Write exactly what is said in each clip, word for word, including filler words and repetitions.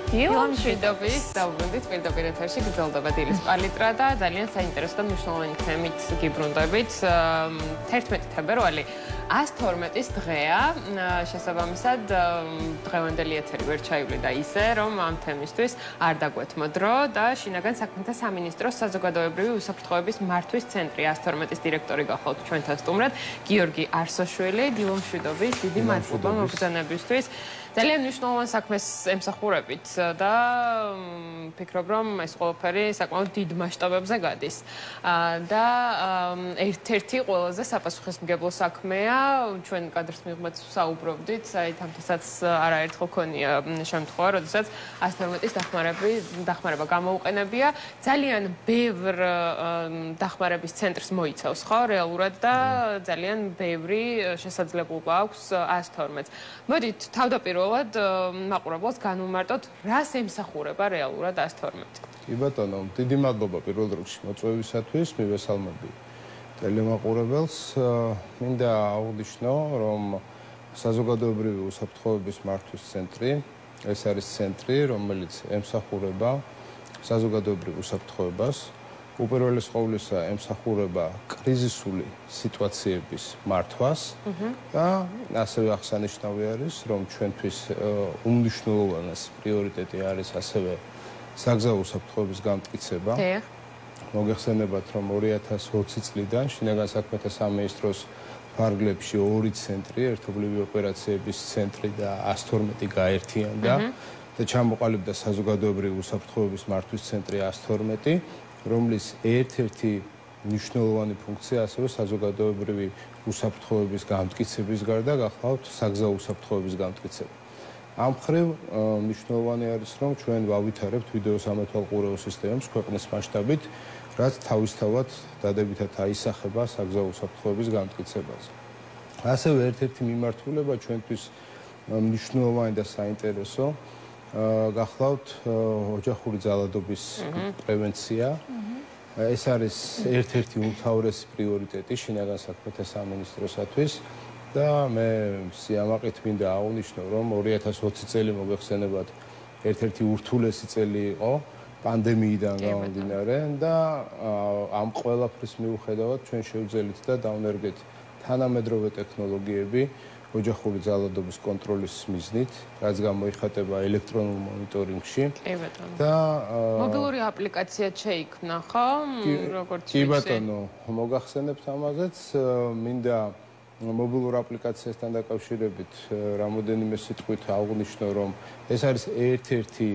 დილონ მშვიდობის დაუბრუნდით პირდაპირ ეთერში გრძელდება დილის პალიტრა და ძალიან საინტერესო და მნიშვნელოვანი თემით გიბრუნდებით. თერთმეტი თებერვალი ას თორმეტის დღეა. შესაბამისად დღევანდელი ეთერი ვერ ჩაივლიდა ისე, რომ ამ თემისთვის არ დაგვეთმო დრო და შინაგან საქმეთა სამინისტროს საზოგადოებრივი უსაფრთხოების მართვის ცენტრი ას თორმეტის დირექტორი გახლავთ ჩვენთან სტუმრად გიორგი არსოშვილი. დილონ მშვიდობის, დიდი მადლობა მოგზაურობისთვის. ძალიან მნიშვნელოვან საქმეს ემსახურებით და ფიქრობ, რომ ეს ყველაფერი საკმაოდ დიდ მასშტაბებზე გადის. და ერთ-ერთი ყველაზე საპასუხისმგებლო საქმეა, ჩვენ კადრს მიღმაც საუბრობდით, აი თამთასაც არაერთხელ ქონია შემთხვევა, როდესაც ას თორმეტის დახმარება გამოუყენებია. ძალიან ბევრ დახმარების ცენტრს მოიცავს, ხო, რეალურად და ძალიან ბევრი შესაძლებლობა აქვს ას თორმეტს. მოდით თავდაპირველად მაყურებელს განვუმარტოთ, რას ემსახურება რეალურად ას თორმეტი. კი ბატონო, დიდი მადლობა პირველ რიგში მოწვევისათვის, მივესალმები ტელემაყურებელს. მინდა აღვნიშნო, რომ საზოგადოებრივი უსაფრთხოების მართვის ცენტრი, ეს არის ცენტრი, რომელიც ემსახურება საზოგადოებრივ უსაფრთხოებას, უპირველეს ყოვლისა ემსახურება კრიზისული სიტუაციების მართვას და ასევე აღსანიშნავი არის, რომ ჩვენთვის უმნიშვნელოვანესი პრიორიტეტი არის ასევე საგზაო უსაფრთხოების გამტკიცება. მოგეხსენებათ, რომ ორი ათას ოცი წლიდან შინაგან საქმეთა სამინისტროს ფარგლებში ორი ცენტრი, ერთობლივი ოპერაციების ცენტრი და ას თორმეტი გაერთიანდა და ჩამოყალიბდა საზოგადოებრივი უსაფრთხოების მართვის ცენტრი ას თორმეტი, რომლის ერთ-ერთი მნიშვნელოვანი ფუნქცია ასევე საზოგადოებრივი უსაფრთხოების გამტკიცების გარდა გახლავთ საგზაო უსაფრთხოების გამტკიცება. ამ მხრივ მნიშვნელოვანი არის, რომ ჩვენ ვავითარებთ ვიდეო სამეთვალყურეო სისტემებს ქვეყნის მასშტაბით, რაც თავისთავად დადებითად აისახება საგზაო უსაფრთხოების გამტკიცებაზე. ასევე ერთ-ერთი მიმართულება ჩვენთვის მნიშვნელოვანი და საინტერესო გახლავთ ოჯახური ძალადობის პრევენცია. ეს არის ერთ-ერთი უმთავრესი პრიორიტეტი შინაგან საქმეთა სამინისტროსათვის და მე სიამაყით მინდა აღვნიშნო, რომ ორი ათას ოცი წელი მოგეხსენებათ ერთ-ერთი ურთულესი წელი იყო პანდემიიდან გამომდინარე და ამ ყველაფრის მიუხედავად ჩვენ შევძელით და დავნერგეთ თანამედროვე ტექნოლოგიები ოჯახური ძალადობის კონტროლის მიზნით, რაც გამოიხატება ელექტრონულ მონიტორინგში. და მობილური აპლიკაციაც შეიქმნა, ხო? როგორც კი ბატონო, მოგახსენებთ ამაზეც, მინდა მობილურ აპლიკაციასთან დაკავშირებით რამოდენიმე სიტყვით აღვნიშნო, რომ ეს არის ერთ-ერთი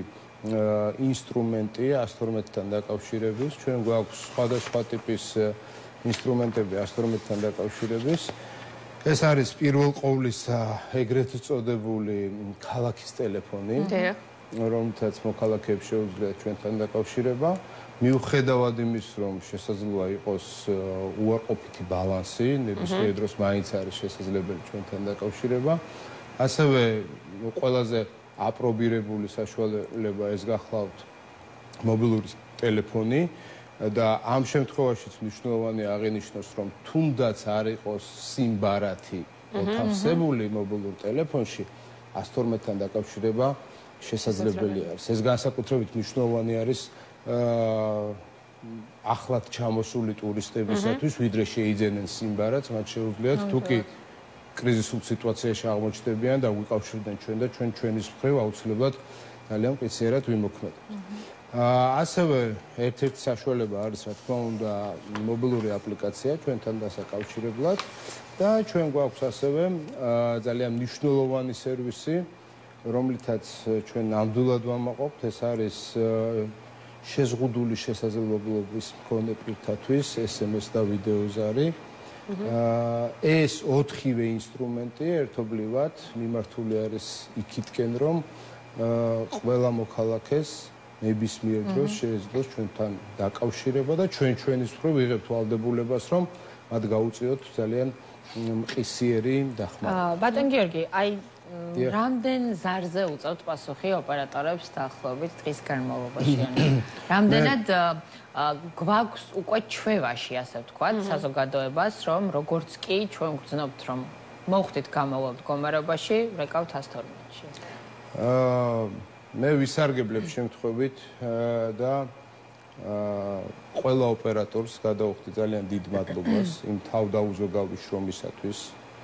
ინსტრუმენტი ას თორმეტთან დაკავშირების. ჩვენ გვაქვს სხვადასხვა ტიპის ინსტრუმენტები ას თორმეტთან დაკავშირების. ეს არის პირველ ყოვლისა ეგრეთ წოდებული ქალაქის ტელეფონი, რომელთაც მოქალაქეებს შეუძლიათ ჩვენთან დაკავშირება. მიუხედავად იმის, რომ შესაძლოა იყოს უარყოფითი ბალანსი, ნებისმიერ დროს მაინც არის შესაძლებელი ჩვენთან დაკავშირება. ასევე ყველაზე აპრობირებული საშუალება ეს გახლავთ მობილური ტელეფონი და ამ შემთხვევაშიც მნიშვნელოვანი აღინიშნოს, რომ თუნდაც არ იყოს სიმბარათი მოთავსებული მობილურ ტელეფონში, ას თორმეტთან დაკავშირება შესაძლებელი არის. ეს განსაკუთრებით მნიშვნელოვანი არის ახლად ჩამოსული ტურისტებისათვის, ვიდრე შეიძენენ სიმბარათს, მათ შეუძლიათ თუ კი კრიზისულ სიტუაციაში აღმოჩნდებიან და ვიკავშირდნენ ჩვენ და ჩვენ ჩვენის მხრივ აუცილებლად ძალიან მყისიერად ვიმოქმედებთ. ასევე ერთ-ერთი საშუალება არის, რა თქმა უნდა, მობილური აპლიკაცია ჩვენთან დასაკავშირებლად და ჩვენ გვაქვს ასევე ძალიან მნიშვნელოვანი სერვისი, რომლითაც ჩვენ ნამდვილად ვამაყობთ, ეს არის შეზღუდული შესაძლებლობის მქონე პირთათვის ეს ემ ეს და ვიდეოზარი. ეს ოთხივე ინსტრუმენტი ერთობლივად მიმართული არის იქითკენ, რომ ყველა მოქალაქეს ნებისმიერ დროს შეეძლოს ჩვენთან დაკავშირება და ჩვენ ჩვენის მხრივ ვიღებთ ვალდებულებას, რომ მათ გაუწიოთ ძალიან მყისიერი დახმარება. ბატონ გიორგი, აი რამდენ ზარზე უწევთ პასუხი ოპერატორებს დაახლოებით დღის განმავლობაში? რამდენად გვაქვს უკვე ჩვევაში, ასე ვთქვათ, საზოგადოებას, რომ როგორც კი ჩვენ გვგრძნობთ, რომ მოვხდით გამოვალ მდგომარეობაში, ვრეკავთ ას თორმეტში? მე ვისარგებლებ შემთხვევით და ყველა ოპერატორს გადავხდი ძალიან დიდ მადლობას იმ თავდაუზოგავი შრომისათვის,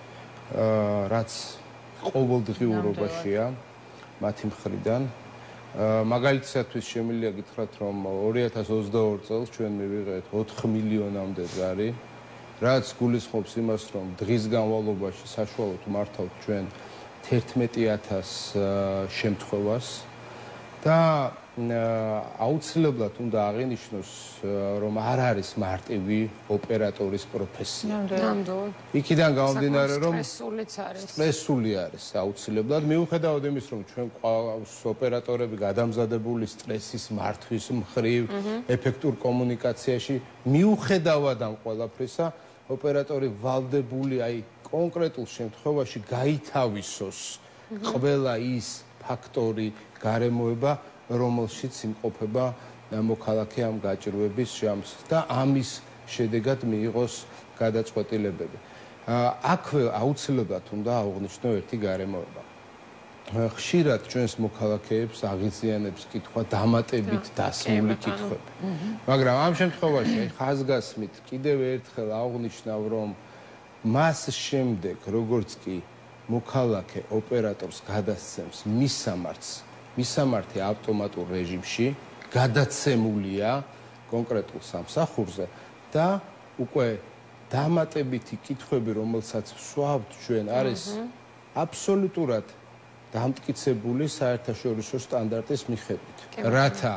რაც ყოველდღიურობაშია მათი მხრიდან. მაგალითისათვის შემიძლია გითხრათ, რომ ორი ათას ოცდაორი წელს ჩვენ მივიღეთ ოთხ მილიონამდე ზარი, რაც გულისხმობს იმას, რომ დღის განმავლობაში საშუალოდ მართავთ ჩვენ თერთმეტი ათას შემთხვევას და აუცილებლად უნდა აღინიშნოს, რომ არ არის მარტივი ოპერატორის პროფესია. ნამდვილად. იქიდან გამომდინარე, რომ სტრესულიც არის. სტრესული არის აუცილებლად. მიუხედავად იმის, რომ ჩვენ ყავს ოპერატორები გადამზადებული სტრესის მართვის მხრივ, ეფექტურ კომუნიკაციაში, მიუხედავად ამ ყველაფრისა, ოპერატორი ვალდებული აი კონკრეტულ შემთხვევაში გაითავისოს ყველა ის ფაქტორი, გარემოება, რომელშიც იმყოფება მოქალაქე ამ გაჭირვების ჟამს და ამის შედეგად მიიღოს გადაწყვეტილებები. აქვე აუცილებლად უნდა აღვნიშნო ერთი გარემოება. ხშირად ჩვენს მოქალაქეებს აღიზიანებს კითხვა დამატებით დასმული კითხვები. მაგრამ ამ შემთხვევაში ხაზგასმით კიდევ ერთხელ აღვნიშნავ, რომ მას შემდეგ, როგორც კი მოქალაქე ოპერატორს გადასცემს მისამართს, მისამართი ავტომატურ რეჟიმში გადაცემულია კონკრეტულ სამსახურზე და უკვე დამატებითი კითხვები, რომელსაც ვსვავთ ჩვენ, არის აბსოლუტურად დამტკიცებული საერთაშორისო სტანდარტის მიხედვით. რათა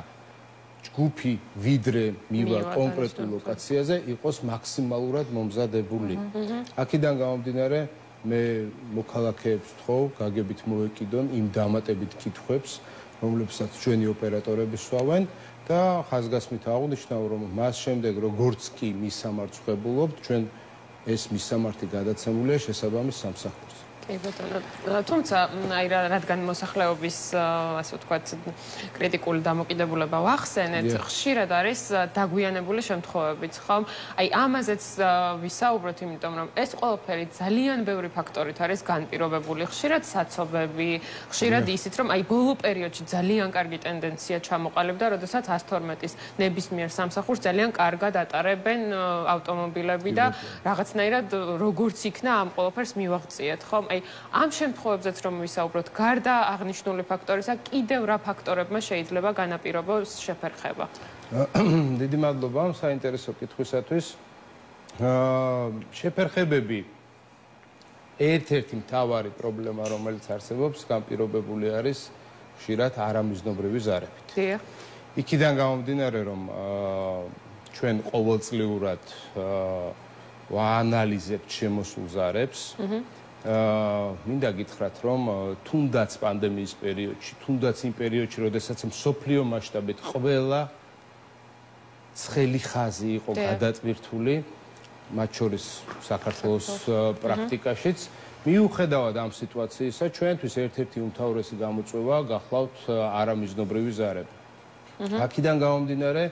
ჯგუფი ვიდრე მივა კონკრეტულ ლოკაციაზე იყოს მაქსიმალურად მომზადებული. აქედან გამომდინარე, მე მოქალაქეებს ვთხოვ, გაგებით მოეკიდონ იმ დამატებით კითხვებს, რომლებსაც ჩვენი ოპერატორები სვავენ და ხაზგასმით აღვნიშნავ, რომ მას შემდეგ როგორც კი მისამართს ვღებულობთ, ჩვენ ეს მისამართი გადაცემულია შესაბამის სამსახურს. კი ბატონო, თუმცა აი რადგან მოსახლეობის ასე ვთქვათ კრიტიკული დამოკიდებულება ვახსენეთ, ხშირად არის დაგვიანებული შემთხვევებიც, ხო? აი ამაზეც ვისაუბროთ, იმიტომ რომ ეს ყველაფერი ძალიან ბევრი ფაქტორით არის განპირობებული, ხშირად საცობები, ხშირად ისიც, რომ აი ბოლო პერიოდში ძალიან კარგი ტენდენცია ჩამოყალიბდა, როდესაც ას თორმეტის ნებისმიერ სამსახურს ძალიან კარგად ატარებენ ავტომობილები და რაღაცნაირად როგორც იქნა ამ ყველაფერს მივაღწიეთ, ხო? აი ამ შემთხვევებზეც რომ ვისაუბროთ, გარდა აღნიშნული ფაქტორისა, კიდევ რა ფაქტორებმა შეიძლება განაპირობოს შეფერხება? დიდი მადლობა ამ საინტერესო კითხვისათვის. შეფერხებები ერთ-ერთი მთავარი პრობლემა, რომელიც არსებობს, განპირობებული არის ხშირად არამიზნობრივი ზარებით. დიახ. იქიდან გამომდინარე, რომ ჩვენ ყოველწლიურად ვაანალიზებთ შემოსულ ზარებს. მინდა გითხრათ, რომ თუნდაც პანდემიის პერიოდში, თუნდაც იმ პერიოდში, როდესაც მსოფლიო მასშტაბით ყველა ცხელი ხაზი იყო გადატვირთული, მათ შორის საქართველოს პრაქტიკაშიც, მიუხედავად ამ სიტუაციისა, ჩვენთვის ერთ-ერთი უმთავრესი გამოწვევა გახლავთ არამიზნობრივი ზარები. აქედან გამომდინარე,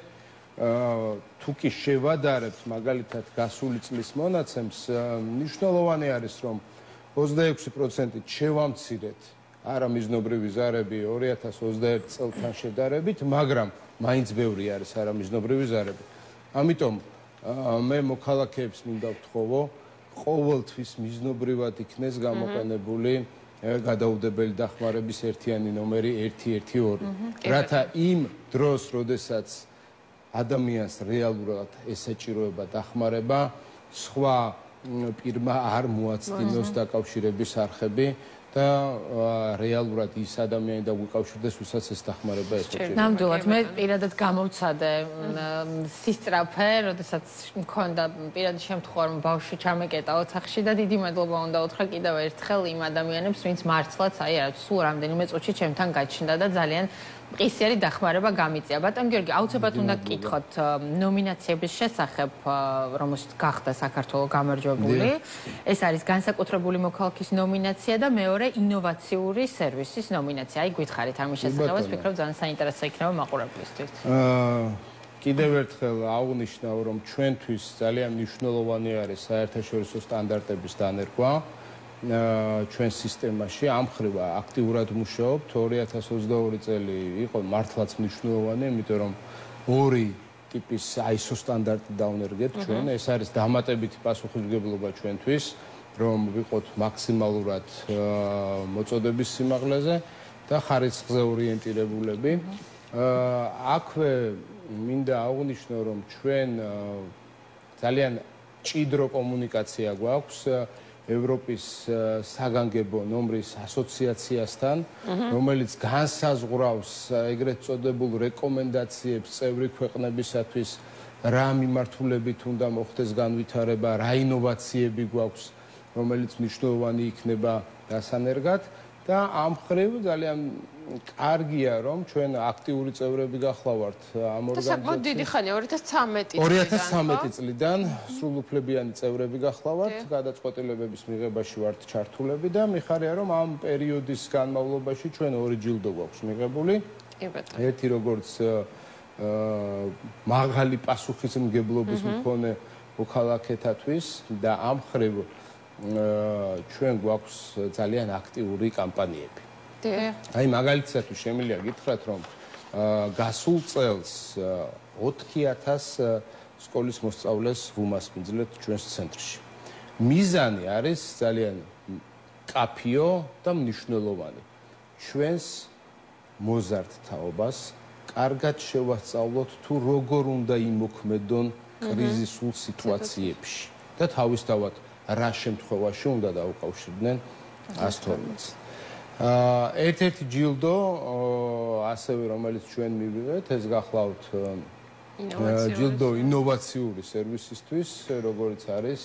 თუ კი შევადარებთ მაგალითად გასული წლის მონაცემს, მნიშვნელოვანი არის, რომ ოცდაექვსი პროცენტით შევამცირეთ არამიზნობრივი ზარები ორი ათას ოცდაერთი წელთან შედარებით, მაგრამ მაინც ბევრი არის არამიზნობრივი ზარები. ამიტომ მე მოქალაქეებს მინდა ვთხოვო, ყოველთვის მიზნობრივად იქნეს გამოყენებული გადაუდებელი დახმარების ერთიანი ნომერი ერთი ერთი ორი. რათა იმ დროს, როდესაც ადამიანს რეალურად ესაჭიროება დახმარება, სხვა პირმა არ მოაცდინოს დაკავშირების არხები და რეალურად ის ადამიანი დაგვიკავშირდეს, ვისაც ეს დახმარება ესაჭიროება. ნამდვილად, მე პირადად გამოვცადე სისწრაფე, როდესაც მქონდა პირადი შემთხვევა, რომ ბავშვი ჩამეკეტა ოთახში და დიდი მადლობა უნდა უთხრა კიდევ ერთხელ იმ ადამიანებს, ვინც მართლაც აი რა სულ რამდენიმე წუთში ჩემთან გაჩნდა და ძალიან მყისიერი დახმარება გამიწია. ბატონ გიორგი, აუცილებლად უნდა გკითხოთ ნომინაციების შესახებ, რომელშიც გახდა საქართველო გამარჯვებული. ეს არის განსაკუთრებული მოქალაქის ნომინაცია და მეორე ინოვაციური სერვისის ნომინაცია. აი გითხარით ამის შესახებაც, ვფიქრობ ძალიან საინტერესო იქნება მაყურებლისთვის. კიდევ ერთხელ აღვნიშნავ, რომ ჩვენთვის ძალიან მნიშვნელოვანი არის საერთაშორისო სტანდარტების დანერგვა ჩვენს სისტემაში ამ ხრივ აქტიურად მუშაობთ. ორი ათას ოცდაორი წელი იყო მართლაც მნიშვნელოვანი, იმიტომ რომ ორი ტიპის აი ეს ო სტანდარტი დავნერგეთ ჩვენ. ეს არის დამატებითი პასუხისმგებლობა ჩვენთვის, რომ ვიყოთ მაქსიმალურად მოწოდების სიმაღლეზე და ხარისხზე ორიენტირებულები. აქვე მინდა აღვნიშნო, რომ ჩვენ ძალიან ჭიდრო კომუნიკაცია გვაქვს ევროპის საგანგებო ნომრის ასოციაციასთან, რომელიც განსაზღვრავს ეგრეთ წოდებულ რეკომენდაციებს წევრი ქვეყნებისათვის, რა მიმართულებით უნდა მოხდეს განვითარება, რა ინოვაციები გვაქვს, რომელიც მნიშვნელოვანი იქნება დასანერგად და ამ ხრივ ძალიან კარგია, რომ ჩვენ აქტიური წევრები გახლავართ ამ ორგანიზაციას. და დიდი ხანია ორი ათას ცხრამეტი ორი ათას ცხრამეტი წლიდან სრულუფლებიანი წევრები გახლავართ, გადაწყვეტილებების მიღებაში ვართ ჩართულები და მიხარია, რომ ამ პერიოდის განმავლობაში ჩვენ ორი ჯილდო გვაქვს მიღებული. ერთი როგორც მაღალი პასუხისმგებლობის მქონე მოქალაქეთათვის და ამ ხრივ ჩვენ გვაქვს ძალიან აქტიური კამპანიები. აი მაგალითად შემიძლია გითხრათ, რომ გასულ წელს ოთხი ათას სკოლის მოსწავლეს ვუმასპინძლეთ ჩვენს ცენტრში. მიზანი არის ძალიან კაფიო და მნიშვნელოვანი. ჩვენს მოზარდ თაობას კარგად შევასწავლოთ თუ როგორ უნდა იმოქმედონ კრიზისულ სიტუაციებში და თავისთავად რა შემთხვევაში უნდა დაუკავშირდნენ ას თორმეტს. ერთ-ერთი ჯილდო ასევე რომელიც ჩვენ მივიღეთ, ეს გახლავთ ჯილდო ინოვაციური სერვისისთვის, როგორც არის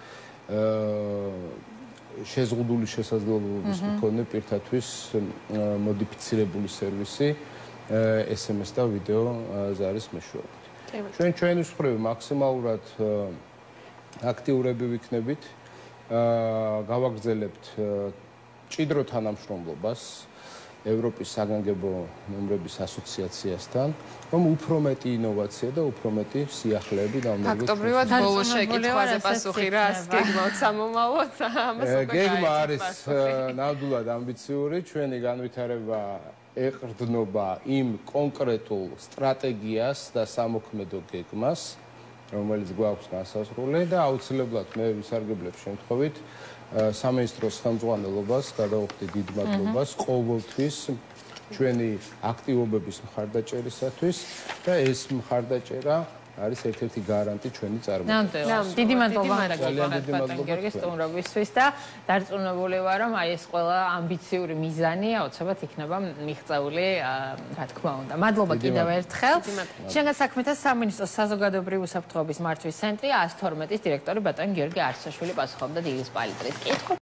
შეზღუდული შესაძლებლობის მქონე პირთათვის მოდიფიცირებული სერვისი ეს ემ ეს და ვიდეო ზარის მეშვეობით. ჩვენ ჩვენის მხრივ მაქსიმალურად აქტიურები ვიქნებით, გავაგრძელებთ ჭიდრო თანამშრომლობას ევროპის საგანგებო ნომრების ასოციაციასთან, რომ უფრო მეტი ინოვაცია და უფრო მეტი სიახლეები დავნერგოთ. ფაქტობრივად ბოლოს შეკითხვაზე პასუხი რა გეგმავთ სამომავლოდ? გეგმა არის ნამდვილად ამბიციური, ჩვენი განვითარება ეყრდნობა იმ კონკრეტულ სტრატეგიას და სამოქმედო გეგმას, რომელიც გვაქვს განსაზღვრული და აუცილებლად მე ვისარგებლებ შემთხვევით სამინისტროს ხელმძღვანელობას, გადავხდი დიდ მადლობას ყოველთვის ჩვენი აქტივობების მხარდაჭერისათვის და ეს მხარდაჭერა არის ერთ-ერთი გარანტი ჩვენი წარმოქმნისთვის. დიდი მადლობა ბატონ გიორგის სტუმრობისთვის და დარწმუნებული ვარ, რომ აი ეს ყველა ამბიციური მიზანი აუცილებლად იქნება მიღწეული, რა თქმა უნდა. მადლობა კიდევ ერთხელ. შენგან საქმეთა სამინისტროს საზოგადოებრივი უსაფრთხოების მართვის ცენტრი ას თორმეტის დირექტორი ბატონ გიორგი არსაშვილი პასუხობდა დილის პალიტრის კითხვებს.